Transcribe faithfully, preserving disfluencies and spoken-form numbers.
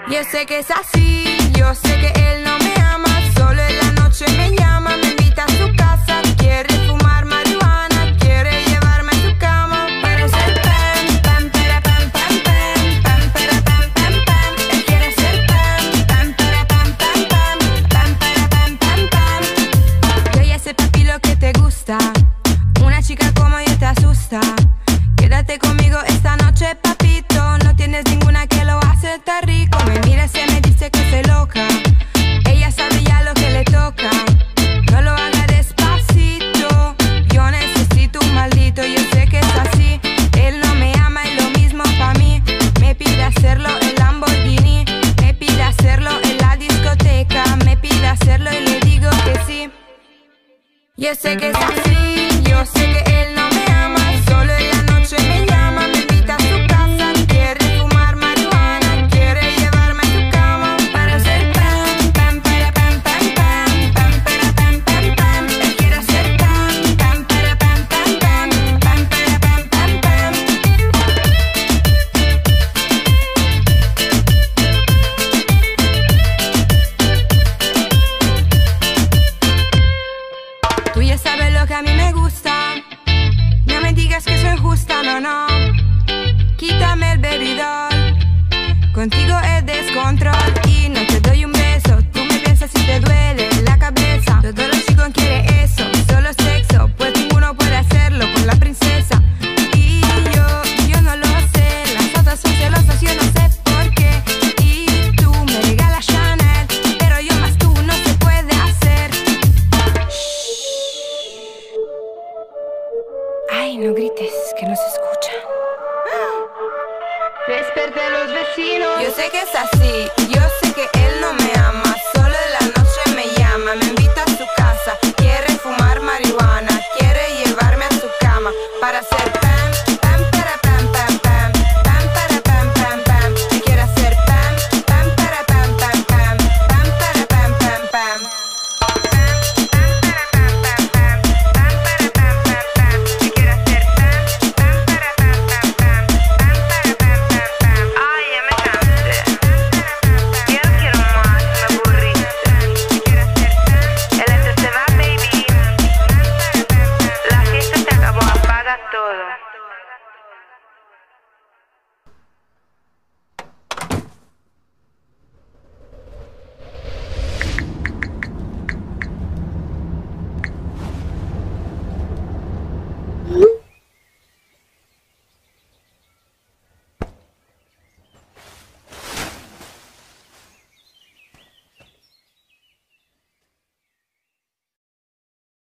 Yo sé que es así, yo sé que él no me ama. Solo en la noche me llama, me invita a su casa. Quiere fumar marihuana, quiere llevarme a su cama. Para ser pam, pam, para pam, pam, pam, pam, para pam, pam, pam. Él quiere ser pam, pam, para pam, pam, pam, pam, para pam, pam, pam. Yo ya sé, papi, lo que te gusta. Una chica como yo te asusta. Quédate conmigo esta noche, papito. No tienes ninguna que lo hace tan rico. Me mira y me dice que estoy loca. Ella sabe ya lo que le toca. No lo haga despacito. Yo necesito un maldito. Yo sé que es así. Él no me ama y lo mismo pa' mí. Me pide hacerlo en Lamborghini. Me pide hacerlo en la discoteca. Me pide hacerlo y le digo que sí. Yo sé que es así. Yo sé que él no me ama. Solo en la noche me llama. Me invita a su casa. Quiere fumar marihuana. Quiere llevarme a su cama. Para hacer pam, pam, para pam, pam, pam, pam, para pam, pam, pam. Él quiere hacer pam, pam, para pam, pam, pam, pam, para pam, pam, pam. Tú ya sabes lo que a mí me gusta. No me digas que soy justa, no, no. Quítame el bebidor. Contigo es descontrol. Y no te doy un beso. Tú me piensas si te duele la cabeza. Todos los chicos quieren eso, solo sexo. Pues ninguno puede hacerlo con la princesa. Y yo, yo no lo sé. Las otras son celosas, yo no sé por qué. Y tú me regalas Chanel, pero yo más tú no se puede hacer. Ay, no grites, que no se escucha. Desperté a los vecinos. Yo sé que es así, yo sé que él no me ama. Solo en la noche me llama, me